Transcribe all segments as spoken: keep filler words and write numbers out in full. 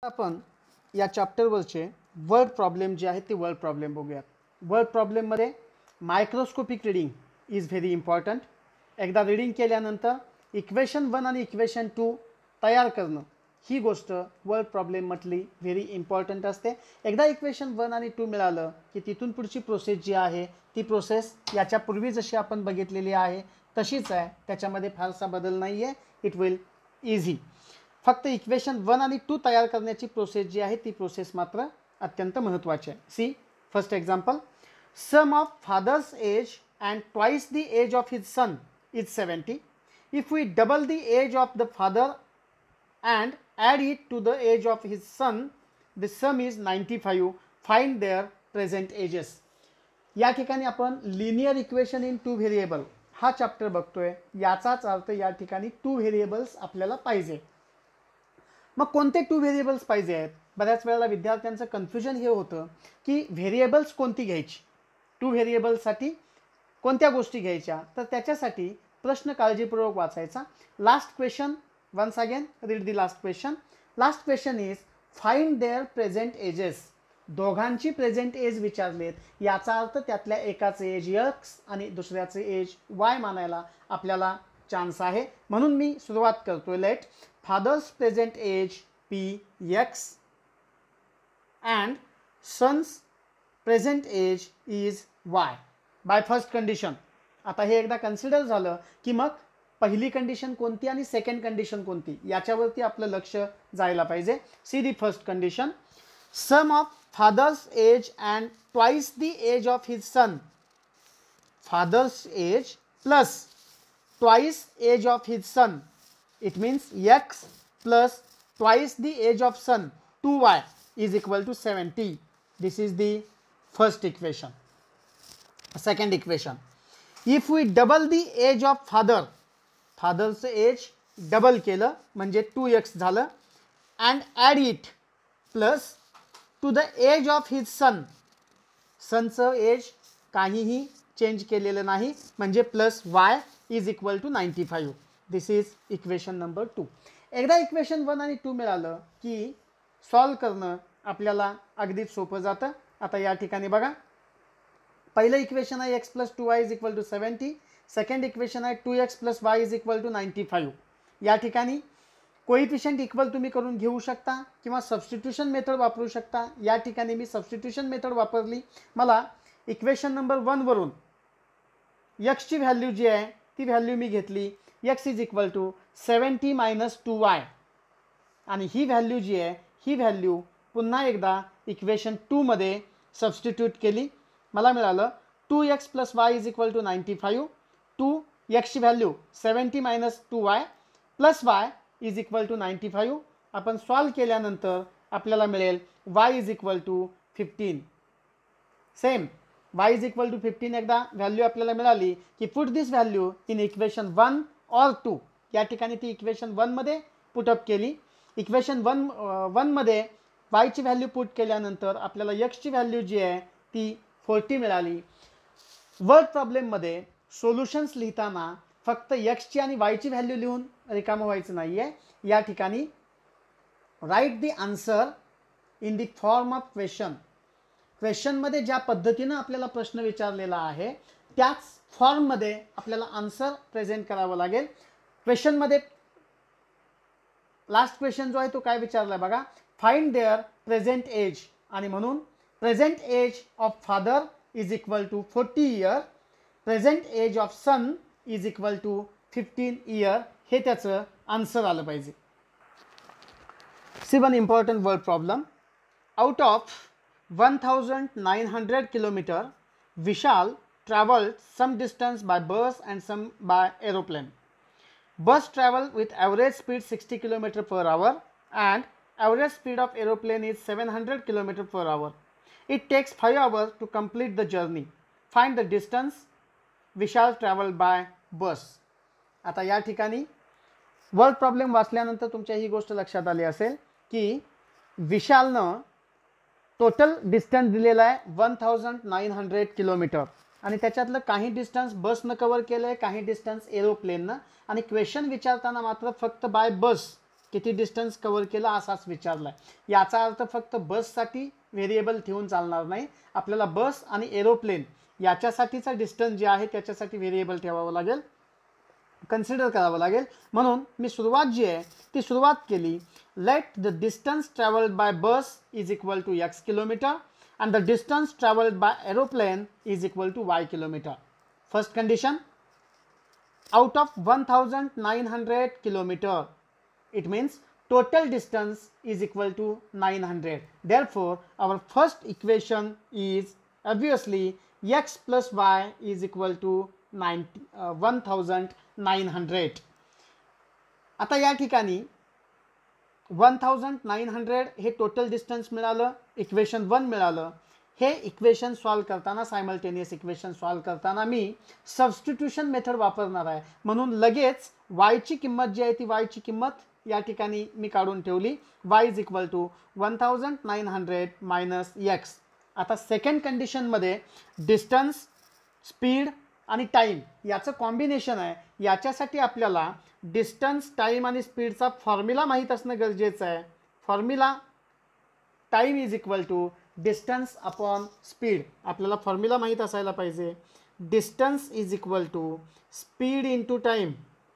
आपण या चॅप्टरवरचे word problem जे आहेत ते वर्ड प्रॉब्लेम बघूयात. वर्ड प्रॉब्लेममध्ये microscopic reading is very important. एकदा रीडिंग केल्यानंतर इक्वेशन वन आणि इक्वेशन टू तयार करणं ही गोष्ट वर्ड प्रॉब्लेममधली व्हेरी इम्पॉर्टंट असते. एकदा इक्वेशन वन आणि टू मिळालं की तिथून पुढची प्रोसेस जी आहे ती प्रोसेस याच्यापूर्वी जशी आपण बघितलेली आहे तशीच आहे, त्याच्यामध्ये फारसा बदल नाही आहे. It will easy. फक्त इक्वेशन वन आणि टू तयार करण्याची प्रोसेस जी आहे ती प्रोसेस मात्र अत्यंत महत्त्वाची आहे. See first example, sum of father's age and twice the age of his son is seventy. If we double the age of the father and add it to the age of his son, the sum is ninety-five. Find their present ages. या ठिकाणी आपण linear equation in two variable हा chapter बघतोय. याचाच अर्थ या ठिकाणी two variables आपल्याला पाहिजे. मग कोणते टू व्हेरिएबल्स पाहिजे आहेत? बऱ्याच वेळेला विद्यार्थ्यांचं कन्फ्युजन हे होतं की व्हेरिएबल्स कोणती घ्यायची, टू व्हेरिएबल्ससाठी कोणत्या गोष्टी घ्यायच्या. तर त्याच्यासाठी प्रश्न काळजीपूर्वक वाचायचा. Last question, once again read the last question. Last question is find their present ages. दोघांची प्रेझेंट एज विचारलेत. याचा अर्थ त्यातल्या एकाचे एज एक्स आणि दुसऱ्याचे एज वाय मानायला आपल्याला चान्स आहे. म्हणून मी सुरुवात करतोय. Let father's present age be x and son's present age is y by first condition. आता हे एकदा कन्सिडर झालं की मग पहिली कंडिशन कोणती आणि सेकंड कंडिशन कोणती याच्यावरती आपलं लक्ष जायला पाहिजे. See the first condition, sum of father's age and twice the age of his son. Father's age plus twice age of his son. It means x plus twice the age of son two y is equal to seventy. This is the first equation. Second equation, if we double the age of father, फादरचं age double केलं म्हणजे two x झालं, and add it plus two the age of his son. सनचं age काहीही change केलेलं नाही म्हणजे plus y is equal to ninety five. This is equation number two. एकदा इक्वेशन वन आणि टू मिळालं की सॉल्व करणं आपल्याला अगदीच सोपं जातं. आता या ठिकाणी बघा, पहिलं इक्वेशन आहे x plus two y is equal to seventy. Second equation आहे two x plus y is equal to ninety five. या ठिकाणी कोइफिशियंट इक्वल तुम्ही करून घेऊ शकता किंवा सबस्टिट्यूशन मेथड वापरू शकता. या ठिकाणी मी सबस्टिट्यूशन मेथड वापरली. मला इक्वेशन नंबर वनवरून एक्सची व्हॅल्यू जी आहे ती व्हॅल्यू मी घेतली. X is equal to seventy minus two y आणि ही व्हॅल्यू जी आहे ही व्हॅल्यू पुन्हा एकदा इक्वेशन टूमध्ये सबस्टिट्यूट केली. मला मिळालं two x plus y is equal to ninety five. Two एक्सची value seventy minus two y plus y is equal to ninety five. आपण सॉल्व केल्यानंतर आपल्याला मिळेल y is equal to fifteen. Same y is equal to fifteen एकदा value आपल्याला मिळाली की put this value in equation one or two. या ठिकाणी ती इक्वेशन वनमध्ये पुटअप केली. इक्वेशन वन वनमध्ये वायची व्हॅल्यू पुट केल्यानंतर आपल्याला एक्सची व्हॅल्यू जी आहे ती फोर्टी मिळाली. वर्ड प्रॉब्लेममध्ये सोल्युशन्स लिहिताना फक्त एक्सची आणि वायची व्हॅल्यू लिहून रिकामं व्हायचं नाही आहे. या ठिकाणी write the answer in the form of question. क्वेश्चनमध्ये ज्या पद्धतीनं आपल्याला प्रश्न विचारलेला आहे त्याच फॉर्ममध्ये आपल्याला आन्सर प्रेझेंट करावं लागेल. क्वेश्चनमध्ये लास्ट क्वेश्चन जो आहे तो काय विचारला आहे बघा, फाइंड देअर प्रेझेंट एज. आणि म्हणून present age of father is equal to forty year, present age of son is equal to fifteen year. हे त्याचं आन्सर आलं पाहिजे. See one important word problem. Out of one thousand nine hundred kilometre Vishal travelled some distance by bus and some by aeroplane. Bus travel with average speed sixty kilometre per hour and average speed of aeroplane is seven hundred kilometre per hour. It takes five hours to complete the journey. Find the distance Vishal traveled by bus. आता या ठिकाणी word problem वाचल्यानंतर तुमच्या ही गोष्ट लक्षात आली असेल की विशालनं टोटल डिस्टन्स दिलेला आहे one thousand nine hundred kilometre आणि त्याच्यातलं काही डिस्टन्स बसनं कवर केलं आहे, काही डिस्टन्स एरोप्लेननं. आणि क्वेश्चन विचारताना मात्र फक्त बाय बस किती डिस्टन्स कव्हर केलं असाच विचारला आहे. याचा अर्थ फक्त बससाठी व्हेरिएबल ठेवून चालणार नाही, आपल्याला बस आणि एरोप्लेन याच्यासाठीचा डिस्टन्स जे आहे त्याच्यासाठी व्हेरिएबल ठेवावं लागेल, कन्सिडर करावं लागेल. म्हणून मी सुरुवात जी आहे ती सुरुवात केली. Let the distance travelled by bus is equal to x kilometre and the distance traveled by aeroplane is equal to y kilometer. First condition, out of one thousand nine hundred kilometer, it means total distance is equal to nine hundred. Therefore, our first equation is obviously x plus y is equal to ninety, uh, one thousand nine hundred. आता या ठिकाणी one thousand nine hundred हे total distance मिळालं, equation one मिळालं. हे equation solve करताना, simultaneous equation solve करताना मी सबस्टिट्यूशन मेथड वापरणार आहे. म्हणून लगेच वायची किंमत जी आहे ती वायची किंमत या ठिकाणी मी काढून ठेवली. Y is equal to one thousand nine hundred minus x. आता सेकंड कंडिशनमध्ये डिस्टन्स, स्पीड आणि टाईम याचं कॉम्बिनेशन आहे. याच्यासाठी आपल्याला डिस्टन्स, टाईम आणि स्पीडचा फॉर्म्युला माहीत असणं गरजेचं आहे. Formula time is equal to distance upon speed. आपल्याला फॉर्म्युला माहीत असायला पाहिजे. Distance is equal to speed into time.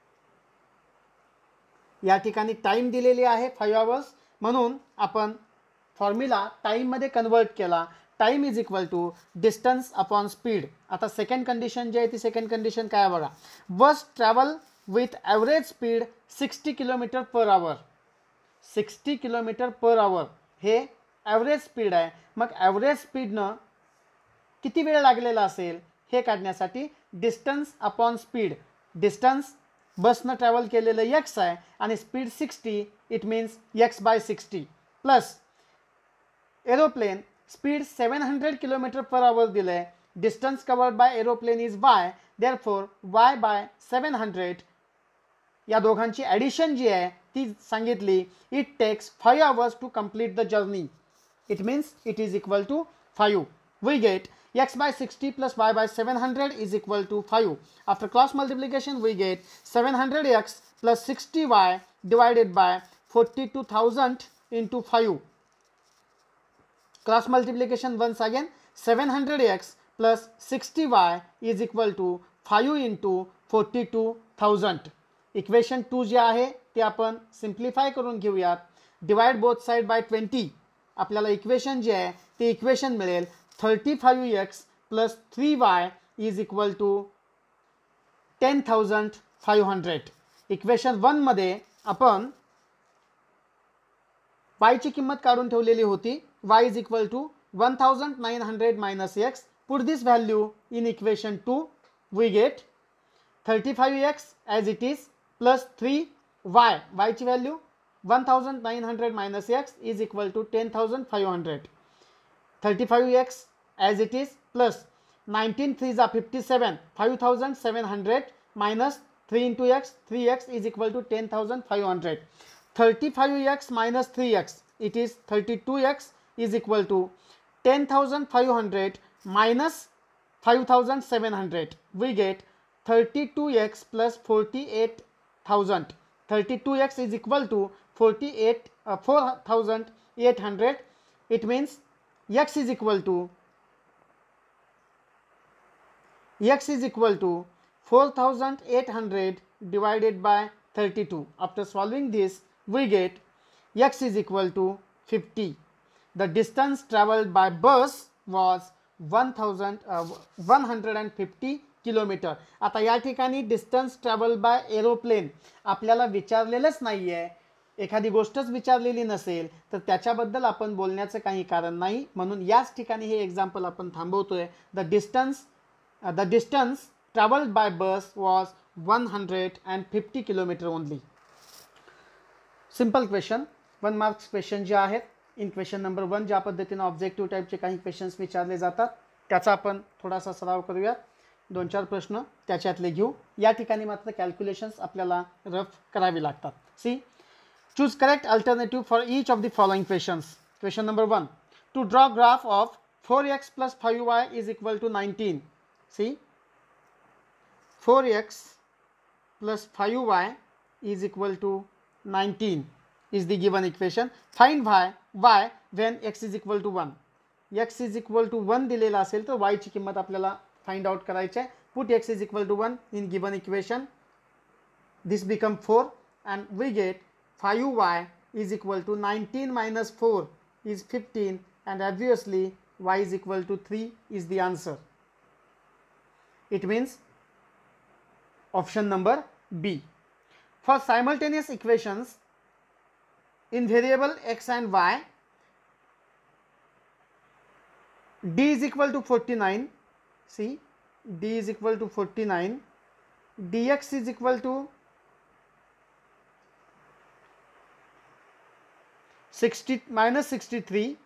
या ठिकाणी टाईम दिलेली आहे फाईव्ह आवर्स, म्हणून आपण फॉर्म्युला टाईममध्ये कन्वर्ट केला. Time is equal to distance upon speed. आता सेकंड कंडिशन जी आहे ती सेकंड कंडिशन काय बघा. Bus travel with average speed sixty kilometre per hour. Sixty kilometre per hour हे ॲव्हरेज स्पीड आहे. मग ॲव्हरेज स्पीडनं किती वेळ लागलेला असेल हे काढण्यासाठी डिस्टन्स अपॉन स्पीड. डिस्टन्स बसनं ट्रॅव्हल केलेलं एक्स आहे आणि speed sixty, it means x by sixty plus aeroplane speed seven hundred kilometre per hour दिलं आहे. Distance covered by aeroplane is y, therefore y by seven hundred. या दोघांची addition जी आहे ती सांगितली. It takes five hours to complete the journey. It means it is equal to five. We get x by sixty plus y by seven hundred is equal to five. After cross multiplication we get seven hundred x plus sixty y divided by forty-two thousand into five. Cross multiplication once again. seven hundred x plus sixty y is equal to five into forty-two thousand. Equation two जे आहे ते आपण simplify करून घेऊयात. Divide both side by twenty. आपल्याला equation जे आहे ते इक्वेशन मिळेल thirty five x plus three y is equal to ten thousand five hundred. Equation वनमध्ये आपण वायची किंमत काढून ठेवलेली होती. Y is equal to one thousand nine hundred minus x. Put this value in equation two. We get thirty five x as it is plus three y. वायची value one thousand nine hundred minus x is equal to ten thousand five hundred. thirty-five x as it is plus nineteen threes are fifty-seven. five thousand seven hundred minus three into x. three x is equal to ten thousand five hundred. thirty-five x minus three x, it is thirty-two x is equal to ten thousand five hundred minus five thousand seven hundred. We get thirty-two x plus forty-eight thousand. thirty-two x is equal to forty-eight uh, four thousand eight hundred. It means x is equal to x is equal to four thousand eight hundred divided by thirty-two. After solving this we get x is equal to fifty. The distance traveled by bus was one thousand one hundred fifty kilometer. आता या ठिकाणी distance travel by aeroplane आपल्याला विचारलेलंच नाही आहे. एखादी गोष्टच विचारलेली नसेल तर त्याच्याबद्दल आपण बोलण्याचं काही कारण नाही. म्हणून याच ठिकाणी हे एक्झाम्पल आपण थांबवतोय. The distance the distance travelled by bus was one hundred and fifty kilometre only. Simple question, one marks question जे आहेत. इन क्वेश्चन नंबर वन ज्या पद्धतीने ऑब्जेक्टिव्ह टाईपचे काही क्वेश्चन्स विचारले जातात त्याचा आपण थोडासा सराव करूयात. दोन चार प्रश्न त्याच्यातले घेऊ. या ठिकाणी मात्र कॅल्क्युलेशन्स आपल्याला रफ करावी लागतात. C, choose correct alternative for each of the following questions. Question number one. To draw graph of four x plus five y is equal to nineteen. See, four x plus five y is equal to nineteen. is the given equation. Find y, y when x is equal to one. x is equal to one दिलेला असेल तर y ची किंमत आपल्याला find out करायची आहे. Put x is equal to one in given equation. This become four and we get five y is equal to nineteen minus four is fifteen, and obviously y is equal to three is the answer. It means option number B. For simultaneous equations in variable x and y, d is equal to forty-nine, see, d is equal to forty-nine, dx is equal to sixty minus sixty-three,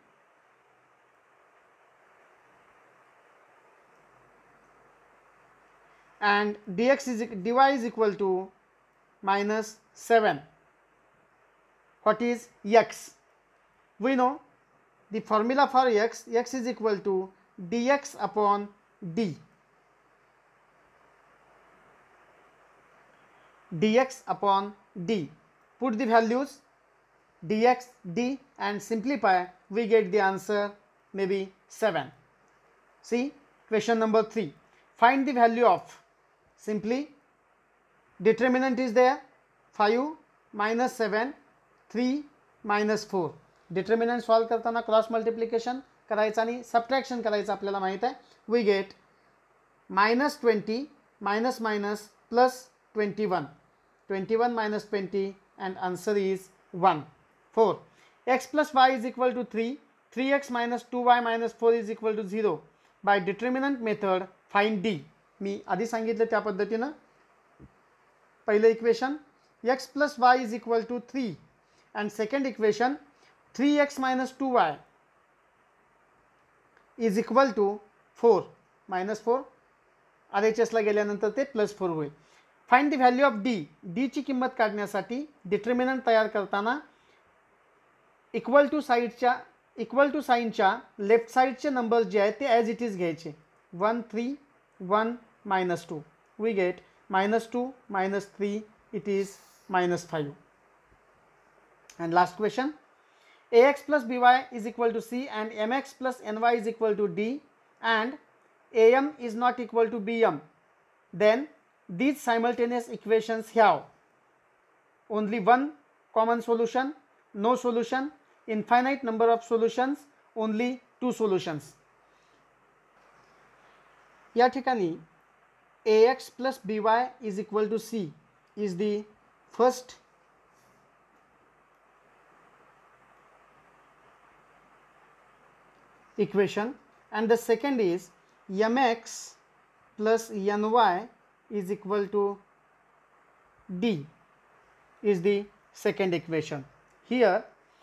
and dx is dy is equal to minus seven. What is x? We know the formula for x, x is equal to dx upon d. dx upon d. Put the values dx, d and simplify, we get the answer maybe seven. See question number three. Find the value of, simply determinant is there, five minus seven, three minus four. Determinant solve करताना cross multiplication करायचं आणि subtraction करायचं आपल्याला माहित आहे. We get minus twenty minus minus plus twenty-one. twenty-one minus twenty and answer is one. four. X plus y is equal to three. three x minus two y minus four is equal to zero. By determinant method find d. मी आधी सांगितलं त्या पद्धतीनं पहिलं equation x plus y is equal to three and second equation three x minus two y is equal to four. minus four R H S ला गेल्यानंतर ते plus four होईल. Find the value of d. d ची किंमत काढण्यासाठी determinant तयार करताना equal to साइडच्या इक्वल टू साइनच्या लेफ्ट साइडचे नंबर्स जे आहेत ते ॲज इट इज घ्यायचे. One three one minus two. We get minus two minus three it is minus five. And last question, ax plus by is equal to c and mx plus ny is equal to d and am is not equal to bm. Then these simultaneous equations have only one common solution, no solution, infinite number of solutions, only two solutions. या ठिकाणी ax plus by is equal to c is the first equation and the second is mx plus ny is equal to d is the second equation. Here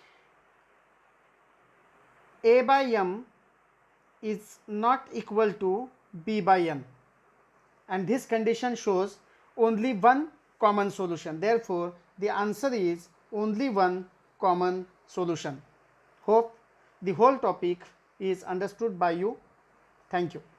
a by m is not equal to b by n and this condition shows only one common solution. Therefore the answer is only one common solution. Hope the whole topic is understood by you. Thank you.